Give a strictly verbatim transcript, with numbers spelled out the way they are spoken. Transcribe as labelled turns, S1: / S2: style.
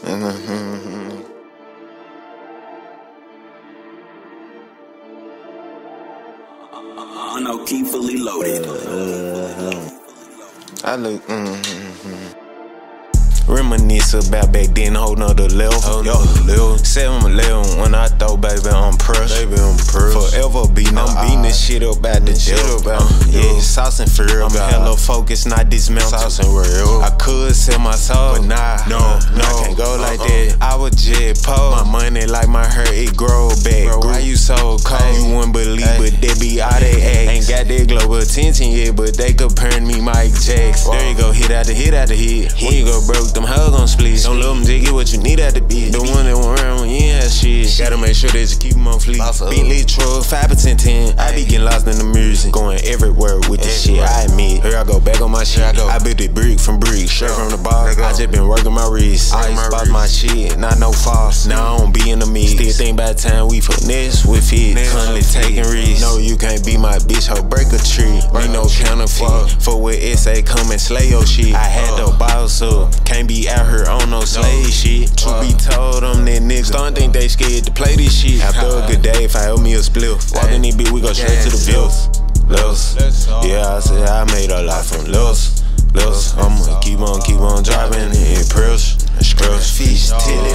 S1: I know keep fully loaded.
S2: I look, mm-hmm. Reminisce about back then, whole nother level. Yo, seven eleven when I throw, baby, I'm pressed. Baby, I'm pressed. Forever beating, I'm beating this shit up out the jail. Uh, yeah, sauce and real. I'm hella focused, not dismantled. Sauce and real. I could sell my soul, but nah, no, no, I can't go like that. I was jet po. My money like my hair, it grow back. Bro, why you so cold? You wouldn't believe, but they be all they act. Ain't got that global attention yet, but they comparing me Mike Jackson. There you go, hit out the hit out the hit. When you go broke, them hoes gon' split. Don't let them dig it what you need out the bitch. The one that went around when you ain't have shit. Gotta make sure that you keep them on fleek. Bentley truck, five percent ten. I be getting lost in the music. Going everywhere with this shit, I admit. Here I go back on my shit. I built it brick from brick, straight from the bar. I just been working my wrist. I bought my shit, not no false. Now I don't be in the mix. Still think by the time we finesse with it. Constantly taking risks. No, you can't be my bitch, ho, break a tree. Me no counterfeit. For with S A come and slay your shit. I had to boss up. Can't be out here on no slave shit. Truth be told, I'm that nigga. Don't think they scared to play this shit. After a good day, if I owe me a spliff. Walk in this bitch, we go straight to the bills. Lils. Yeah, I said I made a lot from Lils. Lils. I'ma keep on, keep on driving in Prills. Scrubs, fish, till